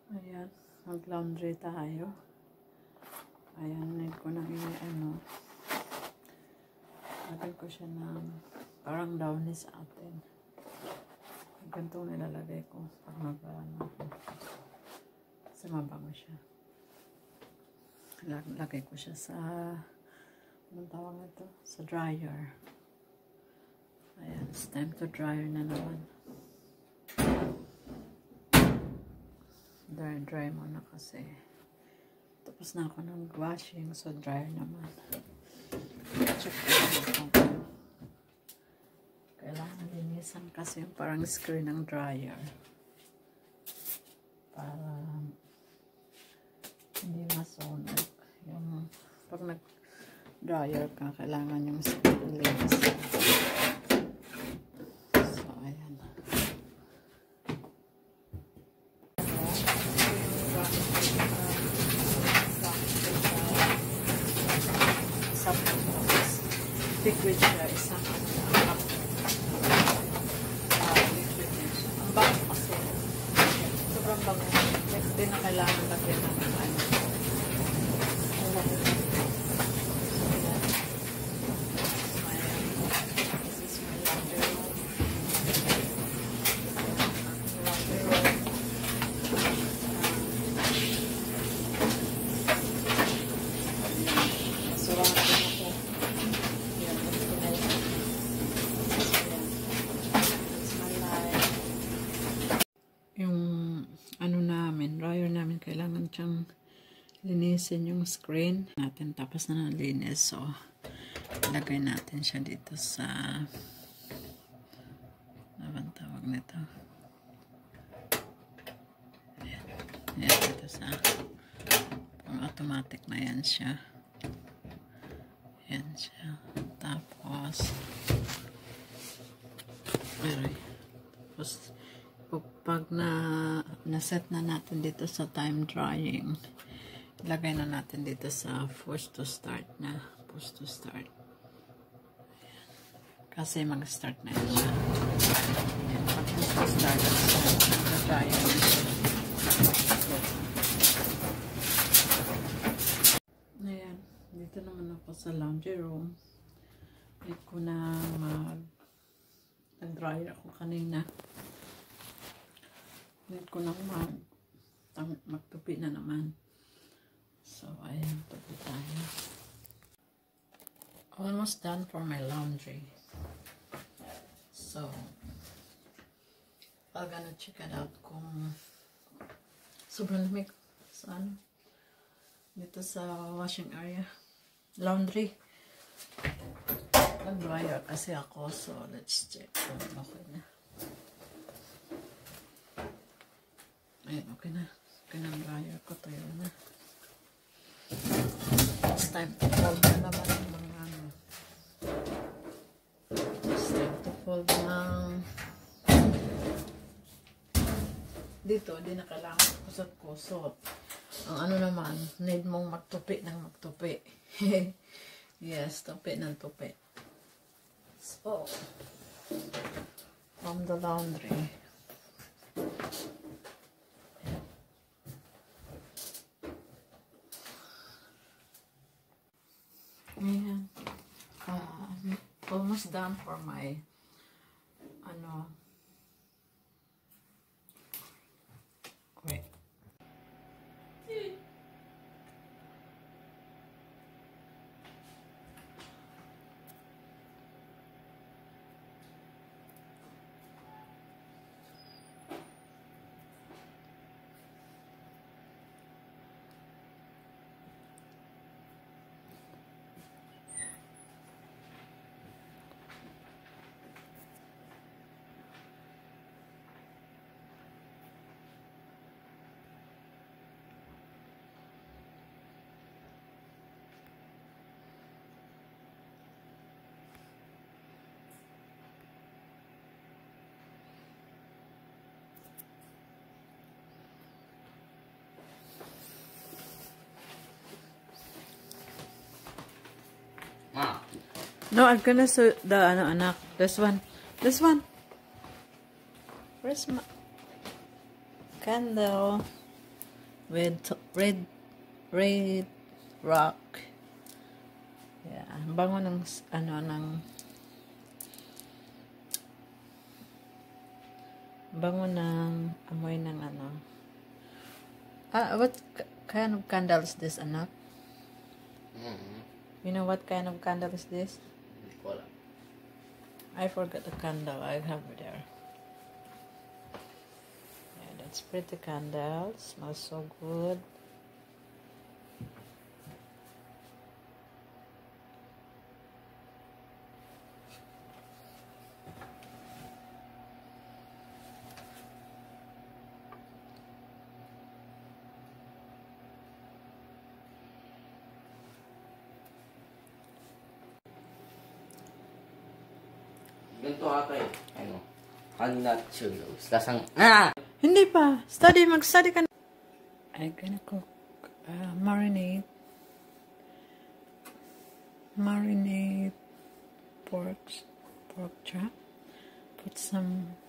Ayan, mag-laundry tayo. Ayan, need ko nang lagyan ko siya ng parang downy sa atin. Ganitong nilalagay ko pag kasi mabango siya. Lagay ko siya sa anong tawag ito? Sa dryer. Ayan, it's time to dryer na naman. Dry muna kasi tapos na ako ng washing, so dryer naman. Check ko kailangan linisan kasi yung parang screen ng dryer para hindi masunog. Yung pag nag dryer ka, kailangan yung screen linisan. So ayan. Liquid siya, isang liquid din siya. Ang bango kasi. Sobrang bango. Next day na kailangan lagyan ng kailangan siyang linisin yung screen natin tapos na nalinis, so ilagay natin siya dito sa ano tawag nito, ayan, dito sa automatic na yan siya, ayan siya, tapos pag na-set na natin dito sa time drying, ilagay na natin dito sa push to start na. Push to start. Ayan. Kasi mag-start na yun siya. Ayan. Pag push to start, na-dry na siya. Ayan. Dito naman ako sa laundry room. Need ko na nag-dryer ako kanina. Need ko nang magtupi na naman. So, ayan, tupi tayo. Almost done for my laundry. So, I'm gonna check it out kung sobrang lamig sa dito sa washing area. Laundry. Nag-dryer kasi ako, so let's check kung okay na. Ayan, okay na. Okay na ang dryer ko. Tayo na. It's time to fold na naman yung mga It's time to fold ng dito, di na kailangan kusot-kusot. Ang ano naman, need mong magtupi ng magtupi. Yes, tupi ng tupi. So, from the laundry. Ayan. Almost done for my wait. No, I'm gonna sew the anak. This one. This one. Where's my candle? with red rock. Yeah, bango ng bango ng amoy ng what kind of candle is this, anak? You know what kind of candle is this? I forgot the candle I have there. Yeah, that's pretty candle. Smells so good. Ganito ata eh. Nut Cheerios. Lasang, Hindi pa. Mag-study ka na. I'm gonna cook, marinate pork chop. Put some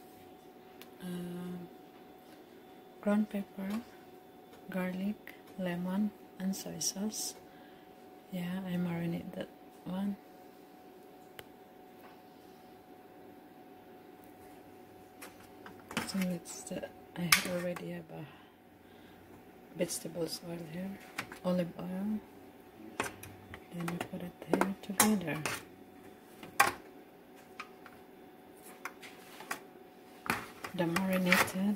ground pepper, garlic, lemon, and soy sauce. Yeah, I marinate that one. So I already have a vegetables oil here, olive oil. Then you put it here together. The marinated.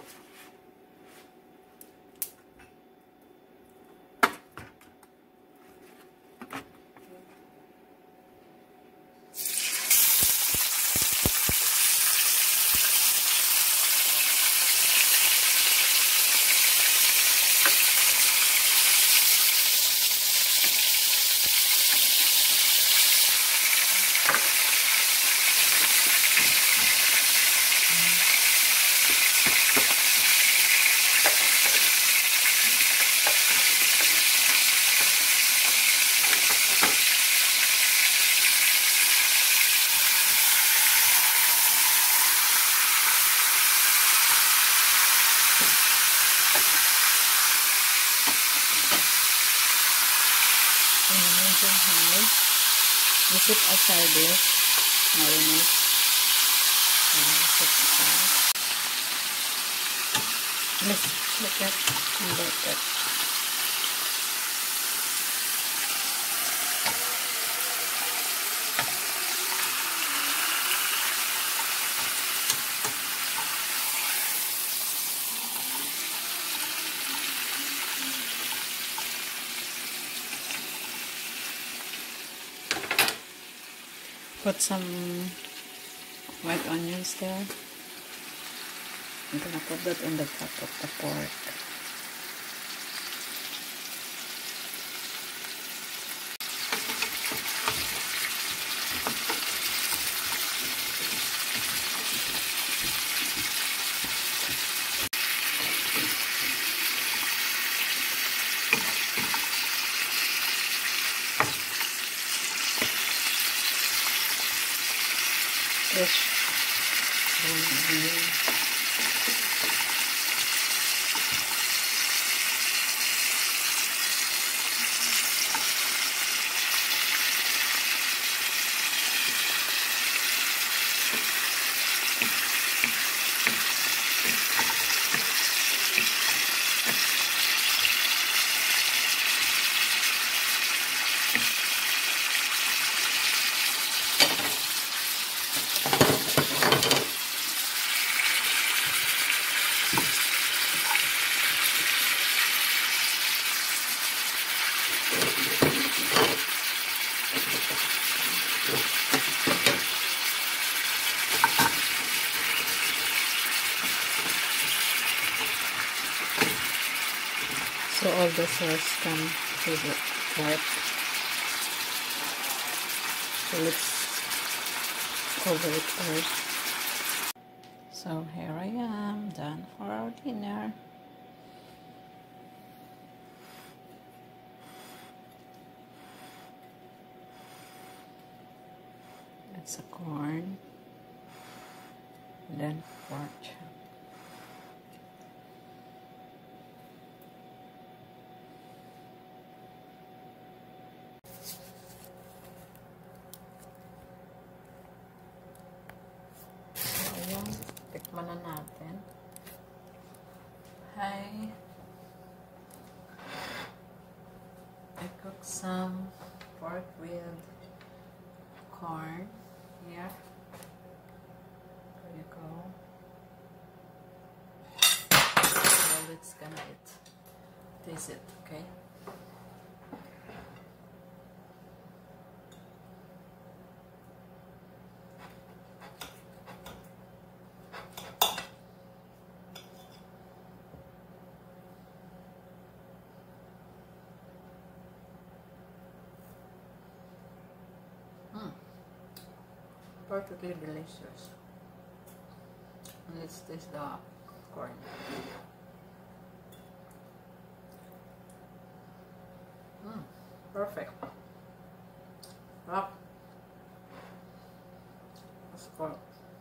You put aside this marinade. Put aside. Let's look at that. Put some white onions there. I'm gonna put that on the top of the pork. So all the sauce come to the pork. So let's cover it first. So here I am, done for our dinner. That's a corn, and then pork chop. Okay. I cook some pork with corn here. There you go. So let's gonna taste it, okay? Perfectly delicious. And let's taste the corn. Perfect. Rock. That's good.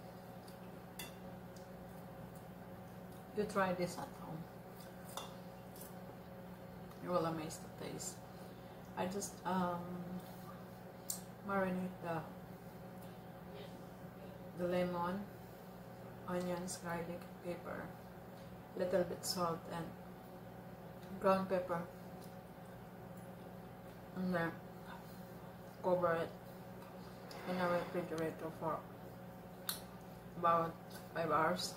You try this at home. You will amaze the taste. I just marinate the lemon, onions, garlic, pepper, little bit salt and ground pepper, and then cover it in a refrigerator for about 5 hours.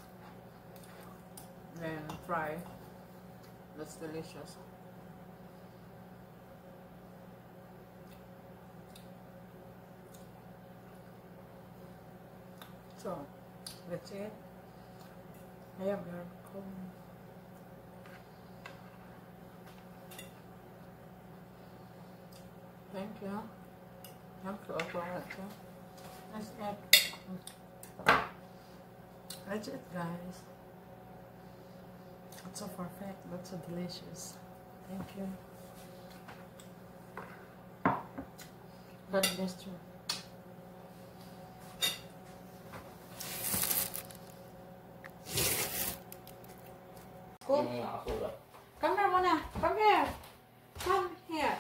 Then fry. That's delicious. So that's it. I am your cook. Thank you. Thank you all for watching. That's it. That's it, guys. It's so perfect. That's so delicious. Thank you. God bless you. Come here, Mona. Come here. Come here.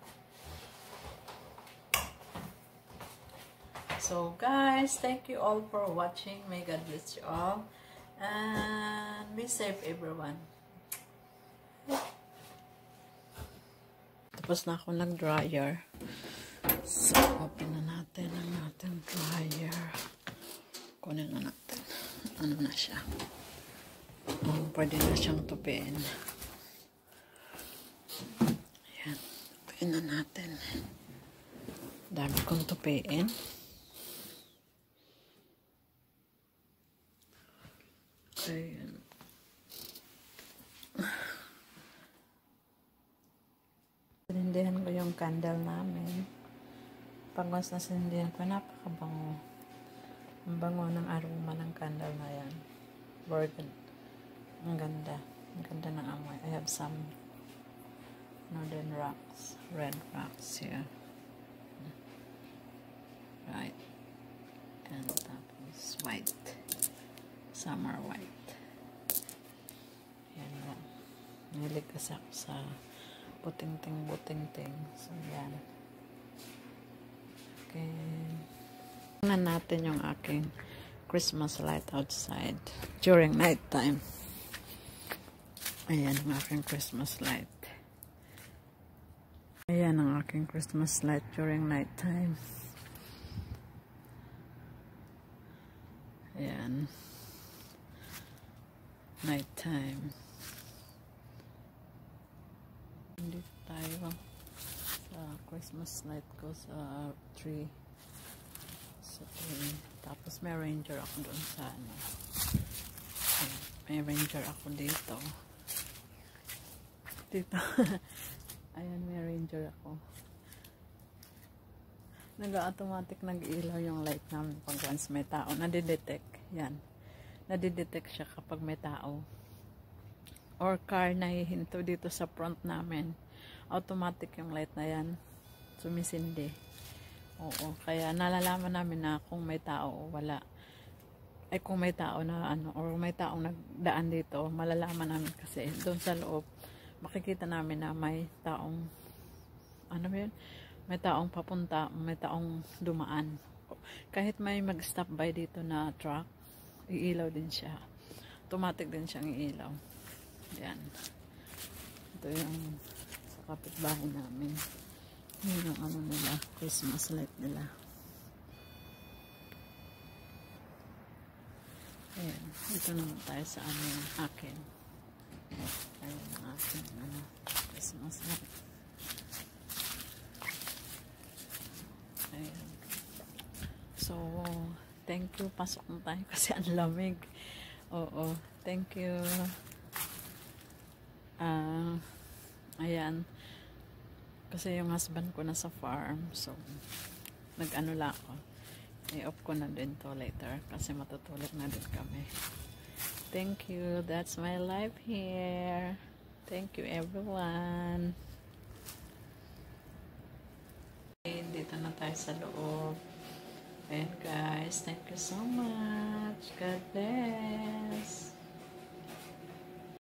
So, guys, thank you all for watching. May God bless you all. And be safe, everyone. Tapos na ako nag-dryer. So, open na natin ang ating dryer. Kunin na natin. Ano na siya? Pwede na siyang tupiin. Ayan. Tupiin na natin. Dami kong tupiin. Ayan. Sinindihan ko yung candle namin. Pag once na sinindihan ko, napakabango. Ang bango ng aroma ng candle na yan. Burgundy. Ang ganda. Ang ganda ng amoy. I have some northern rocks. Red rocks here. Right. And tapos white. Summer white. Yan lang. Nilig kasi ako sa puting-ting. So, yan. Okay. Tingnan natin yung aking Christmas light outside during night time. Ayan ang aking Christmas light. Ayan ang aking Christmas light during night time. Ayan. Night time. Dito tayo sa Christmas light ko sa tree. Sa tree. Tapos may ranger ako doon sa ano. May ranger ako dito. Dito. Ayan, may ranger ako. Nag-automatic nag-ilaw yung light namin pag once may tao. Nadidetect. Yan. Nadidetect siya kapag may tao. Or car na hihinto dito sa front namin. Automatic yung light na yan. Sumisindi. Oo. Kaya nalalaman namin na kung may tao o wala. Ay kung may tao na ano. Or may taong nagdaan dito. Malalaman namin kasi doon sa loob. Makikita namin na may taong ano ba yun? May taong papunta, may taong dumaan. Kahit may mag-stop by dito na truck, iilaw din siya. Automatic din siyang iilaw. Yan. Ito yung sa kapitbahay namin. Yun yung ano nila, Christmas light nila. Ayan. Ito naman tayo sa akin. Ayan ang aking Christmas light. Ayan. So, thank you. Pasok na tayo kasi ang lamig. Oo. Thank you. Ayan. Kasi yung husband ko nasa farm. So, nag-ano lang ako. I-off ko na din to later. Kasi matutulog na din kami. Thank you. That's my life here. Thank you everyone. Dito na tayo sa loob. Ayan guys. Thank you so much. God bless.